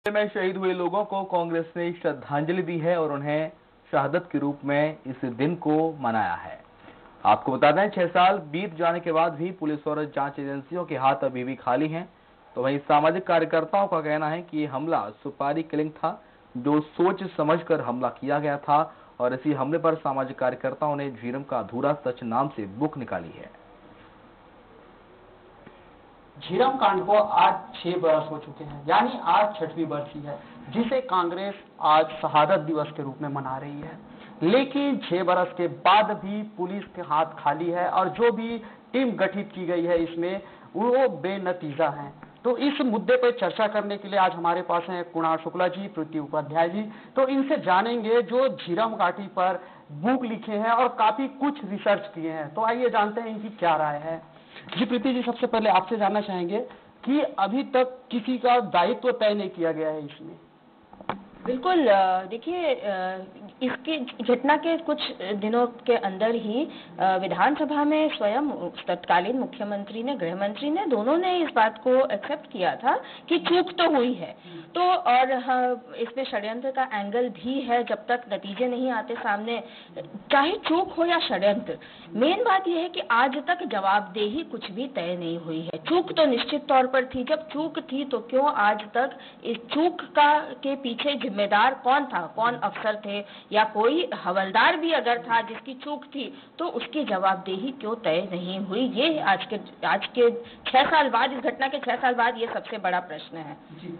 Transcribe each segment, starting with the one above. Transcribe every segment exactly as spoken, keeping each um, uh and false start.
में शहीद हुए लोगों को कांग्रेस ने श्रद्धांजलि दी है और उन्हें शहादत के रूप में इस दिन को मनाया है। आपको बता दें, छह साल बीत जाने के बाद भी पुलिस और जांच एजेंसियों के हाथ अभी भी खाली हैं। तो वहीं सामाजिक कार्यकर्ताओं का कहना है कि ये हमला सुपारी किलिंग था, जो सोच समझकर हमला किया गया था और इसी हमले पर सामाजिक कार्यकर्ताओं ने झीरम का अधूरा सच नाम से बुक निकाली है। झीरम कांड को आज छह बरस हो चुके हैं, यानी आज छठवीं बरसी है, जिसे कांग्रेस आज शहादत दिवस के रूप में मना रही है। लेकिन छह बरस के बाद भी पुलिस के हाथ खाली है और जो भी टीम गठित की गई है इसमें वो बेनतीजा है। तो इस मुद्दे पर चर्चा करने के लिए आज हमारे पास हैं कुणाल शुक्ला जी, प्रीति उपाध्याय जी। तो इनसे जानेंगे जो झीरम घाटी पर बुक लिखे हैं और काफी कुछ रिसर्च किए हैं। तो आइए जानते हैं इनकी क्या राय है। जी प्रीति जी, सबसे पहले आपसे जानना चाहेंगे कि अभी तक किसी का दायित्व तय नहीं किया गया है इसमें। बिल्कुल, देखिए, इसकी घटना के कुछ दिनों के अंदर ही विधानसभा में स्वयं तत्कालीन मुख्यमंत्री ने, गृह मंत्री ने, दोनों ने इस बात को एक्सेप्ट किया था कि चूक तो हुई है। तो और इसमें षड्यंत्र का एंगल भी है। जब तक नतीजे नहीं आते सामने, चाहे चूक हो या षड्यंत्र, मेन बात यह है कि आज तक जवाबदेही कुछ भी तय नहीं हुई है। चूक तो निश्चित तौर पर थी। जब चूक थी तो क्यों आज तक इस चूक का के पीछे जिम्मेदार कौन था, कौन अफसर थे या कोई हवलदार भी अगर था जिसकी चूक थी, तो उसकी जवाबदेही क्यों तय नहीं हुई? ये आज के आज के छह साल बाद, इस घटना के छह साल बाद ये सबसे बड़ा प्रश्न है। जी।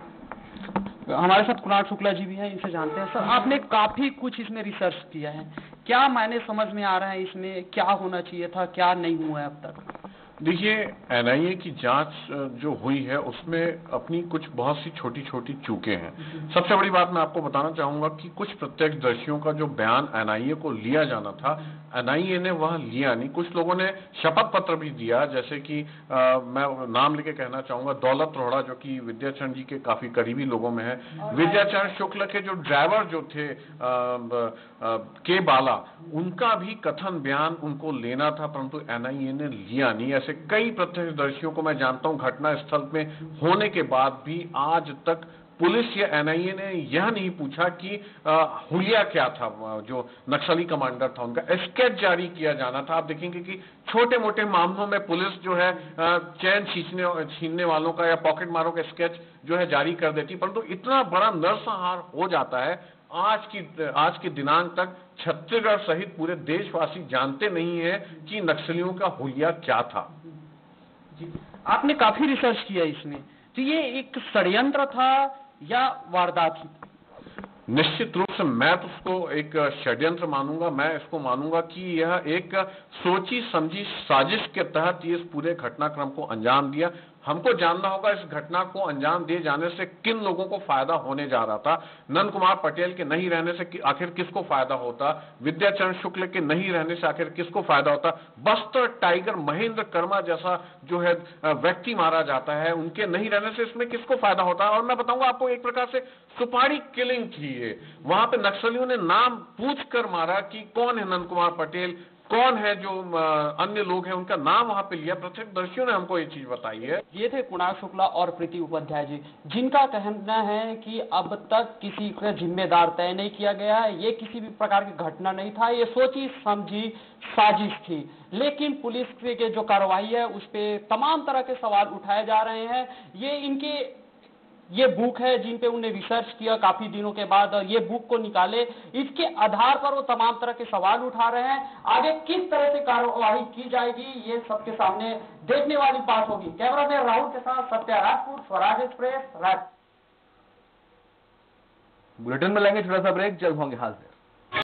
हमारे साथ कुणाल शुक्ला जी भी हैं, इनसे जानते हैं। सर, आपने काफी कुछ इसमें रिसर्च किया है, क्या मायने समझ में आ रहा है इसमें, क्या होना चाहिए था, क्या नहीं हुआ है अब तक? देखिए, एन आई ए की जांच जो हुई है उसमें अपनी कुछ बहुत सी छोटी छोटी चूकें हैं। सबसे बड़ी बात मैं आपको बताना चाहूंगा कि कुछ प्रत्यक्षदर्शियों का जो बयान एन आई ए को लिया जाना था, एन आई ए ने वह लिया नहीं। कुछ लोगों ने शपथ पत्र भी दिया, जैसे कि आ, मैं नाम लेके कहना चाहूंगा, दौलत रोहड़ा जो कि विद्याचरण जी के काफी करीबी लोगों में है, विद्याचरण शुक्ल के जो ड्राइवर जो थे आ, आ, के बाला, उनका भी कथन बयान उनको लेना था, परंतु एन आई ए ने लिया नहीं। ऐसे कई प्रत्यक्षदर्शियों को मैं जानता हूं। घटना स्थल में होने के बाद भी आज तक पुलिस या एन आई ए ने यह नहीं पूछा कि हुलिया क्या था, जो नक्सली कमांडर था उनका स्केच जारी किया जाना था। आप देखेंगे कि छोटे मोटे मामलों में पुलिस जो है चैन खींचने छीनने वालों का या पॉकेट मारों का स्केच जो है जारी कर देती, परंतु इतना बड़ा नरसंहार हो जाता है आज की आज के दिनांक तक छत्तीसगढ़ सहित पूरे देशवासी जानते नहीं है कि नक्सलियों का हुलिया क्या था। जी, आपने काफी रिसर्च किया इसमें, तो ये एक षड्यंत्र था या वारदात ही? निश्चित रूप से मैं तो उसको एक षड्यंत्र मानूंगा। मैं इसको मानूंगा कि यह एक सोची समझी साजिश के तहत ये इस पूरे घटनाक्रम को अंजाम दिया। हमको जानना होगा इस घटना को अंजाम दिए जाने से किन लोगों को फायदा होने जा रहा था। नंद कुमार पटेल के नहीं रहने से आखिर किसको फायदा होता, विद्याचरण शुक्ल के नहीं रहने से आखिर किसको फायदा होता, बस्तर टाइगर महेंद्र कर्मा जैसा जो है व्यक्ति मारा जाता है, उनके नहीं रहने से इसमें किसको फायदा होता है। और मैं बताऊंगा आपको, एक प्रकार से सुपारी किलिंग थी ये। वहां पे नक्सलियों ने नाम पूछ कर मारा कि कौन है नंद कुमार पटेल, कौन है जो अन्य लोग हैं, उनका नाम वहां पे लिया। प्रत्यक्षदर्शियों ने हमको ये चीज बताई है। ये थे कुणाल शुक्ला और प्रीति उपाध्याय जी, जिनका कहना है कि अब तक किसी का जिम्मेदार तय नहीं किया गया है। ये किसी भी प्रकार की घटना नहीं था, ये सोची समझी साजिश थी। लेकिन पुलिस की जो कार्रवाई है उस पर तमाम तरह के सवाल उठाए जा रहे हैं। ये इनके ये बुक है जिन पे उन्हें रिसर्च किया काफी दिनों के बाद, और ये बुक को निकाले, इसके आधार पर वो तमाम तरह के सवाल उठा रहे हैं। आगे किस तरह से कार्रवाई की जाएगी ये सबके सामने देखने वाली बात होगी। कैमरामैन राहुल के साथ सत्या राजपूत, स्वराज एक्सप्रेस, राज। बुलेटिन में लेंगे छोटा सा ब्रेक, जल्द होंगे हाजिर।